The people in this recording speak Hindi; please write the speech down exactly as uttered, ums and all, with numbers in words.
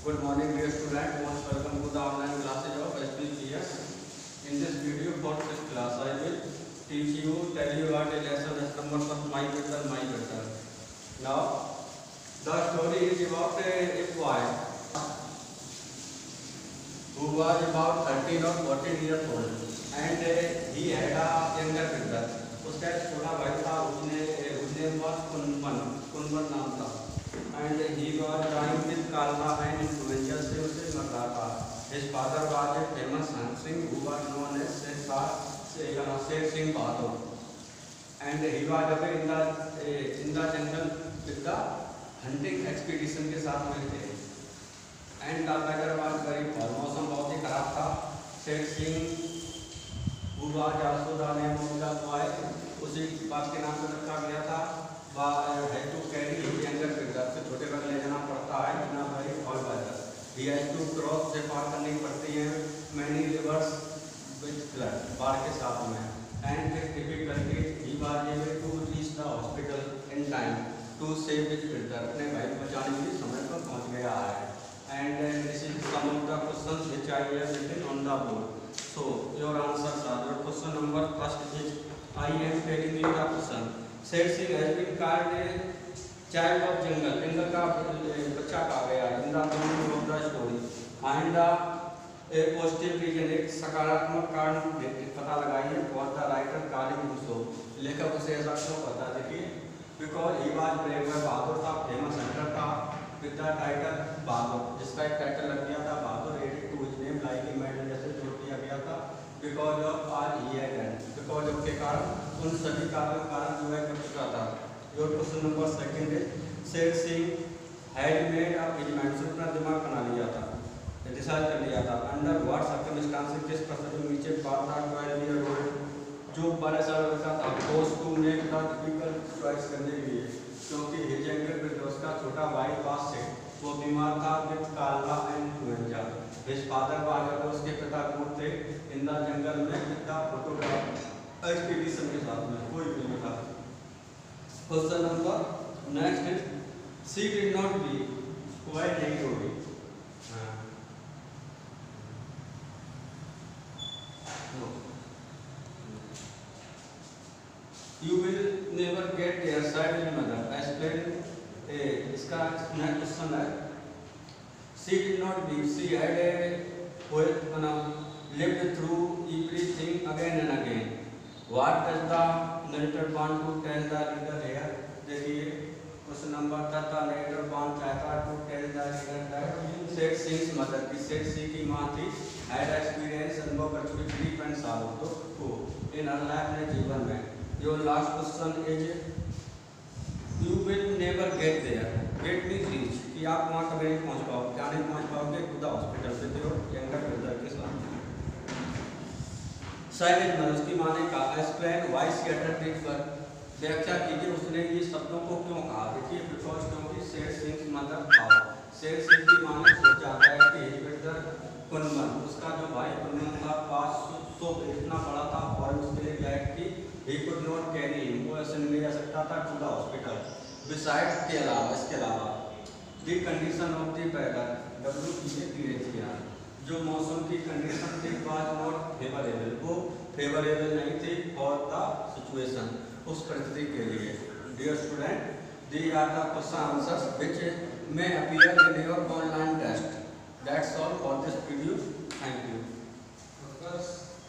Good morning, dear student. Most welcome to the online classes of S P C S. In this video for this class, I will teach you, tell you about a lesson as numbers of my better, my better. Now, the story is about a, a boy who was about thirteen or fourteen years old, and uh, he had a younger brother. उसका एक छोटा भाई था, उसने उसने बहुत कुनबन कुनबन नाम था, and he was dying with cholera and influenza से उसे मर रहा था. His father was a famous hunter who was known as Sher Singh Bahadur, and he was away in the in the jungle with the hunting expedition के साथ में थे. And the weather was very poor, मौसम बहुत ही खराब था. Sher Singh who was also the name of the boy, उसी बात के नाम पर रखा गया था. है टू कैरी यंगर ब्रदर से छोटे भाई ले जाना पड़ता है बिना भाई और brother. He has to cross से पार करनी पड़ती है मैनी रिवर्स विद फ्लड, बाढ़ के साथ में. And typically he was able to reach the hospital in time to save his brother. अपने भाई को बचाने के लिए समय पर पहुंच गया है. And this is some of the questions which I have written on the board. So your answers are. Your question number first is I am telling you the question. Sher Singh has been called a child of jungle. जंगल का बच्चा कहा गया है. In the beginning of the story, and the a positive reason, एक सकारात्मक कारण पता लगाइए. For the writer calling him so, लेखक उसे ऐसा क्यों कहता है? देखिए, because he was brave, बहादुर था, famous hunter था, with the title बहादुर, जिसका एक टाइटल लग गया था बहादुर, added to his name like a medal जैसे जोड़ दिया गया था. Because of all he had done, because of के कारण उन सभी कार्यों के कारण जो है कर चुका था. Your question number second is Sher Singh had made up his mind, से अपना दिमाग बना लिया था, डिसाइड कर लिया था. Under what circumstances, किस परिस्थिति में नीचे बात था ट्वेल्व ईयर ओल्ड, जो बारह साल का था, forced to make the difficult choice करने के लिए, क्योंकि his younger brother, उसका छोटा भाई पास से वो बीमार था with cholera and influenza. His father was, उसके पिता गुड थे इन द जंगल में with the photograph एक्सपीडिशन के साथ में, कोई भी नहीं था. Question number next is she did not be, वह नहीं होगी. You will never get their side in mother explain. इसका नेक्स्ट क्वेश्चन है she did not be, she had a poet lived through everything again and again. What does the narrator want to tell the reader here? देखिए क्वेश्चन नंबर था, the narrator want चाहता to tell the reader that Sher Singh's mother, की Sher Singh की माँ थी, had experience अनुभव कर चुकी थी grief and sorrow तो को in her life ने जीवन में. Your last question is you will never get there. Get means reach, कि आप वहाँ कभी नहीं पहुँच पाओगे, क्या नहीं पहुँच पाओगे खुदा हॉस्पिटल पे जो यंगर ब्रदर के साथ. साइलेंट मैन, उसकी माँ ने कहा explain why she uttered it, पर व्याख्या कीजिए उसने ये शब्दों को क्यों कहा. देखिए बिकॉज, क्योंकि शेर सिंह मदर था, शेर सिंह की माँ ने सोचा है कि हिज ब्रदर कुनबन, उसका जो भाई कुनबन था पास सो इतना बड़ा था और उसके लिए लाइक की he could not carry him, वो ऐसे नहीं ले जा सकता था टू द हॉस्पिटल. बिसाइड के अलावा, इसके अलावा the condition of the weather, W P A T R, जो मौसम की कंडीशन थी वाज नॉट फेवरेबल, वो फेवरेबल नहीं थी फॉर द सिचुएशन, उस परिस्थिति के लिए. Dear student, the are the question answers which may appear in your online test. That's all for this video. Thank you.